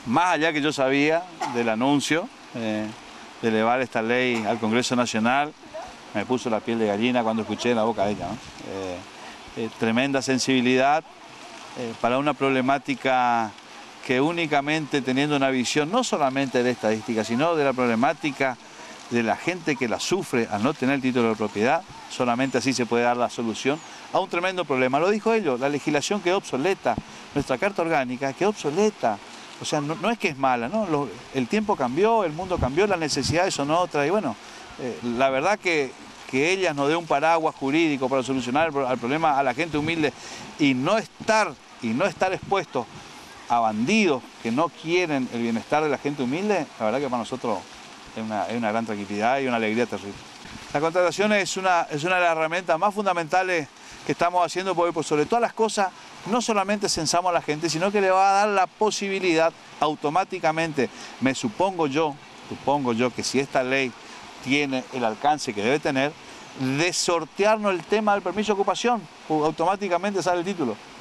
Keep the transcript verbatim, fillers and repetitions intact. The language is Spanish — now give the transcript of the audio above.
más allá que yo sabía del anuncio eh, de elevar esta ley al Congreso Nacional, me puso la piel de gallina cuando escuché en la boca de ella, ¿no? eh, eh, tremenda sensibilidad eh, para una problemática que únicamente teniendo una visión no solamente de la estadística, sino de la problemática de la gente que la sufre al no tener el título de propiedad, solamente así se puede dar la solución a un tremendo problema. Lo dijo ellos, la legislación quedó obsoleta, nuestra Carta Orgánica quedó obsoleta. O sea, no, no es que es mala, ¿no? Lo, el tiempo cambió, el mundo cambió, las necesidades son otras y bueno, eh, la verdad que, que ellas nos dé un paraguas jurídico para solucionar el, el problema a la gente humilde y no estar, y no estar expuestos a bandidos que no quieren el bienestar de la gente humilde, la verdad que para nosotros es una, es una gran tranquilidad y una alegría terrible. La contratación es una, es una de las herramientas más fundamentales que estamos haciendo porque por sobre todas las cosas no solamente censamos a la gente, sino que le va a dar la posibilidad automáticamente, me supongo yo, supongo yo que si esta ley tiene el alcance que debe tener, de sortearnos el tema del permiso de ocupación, automáticamente sale el título.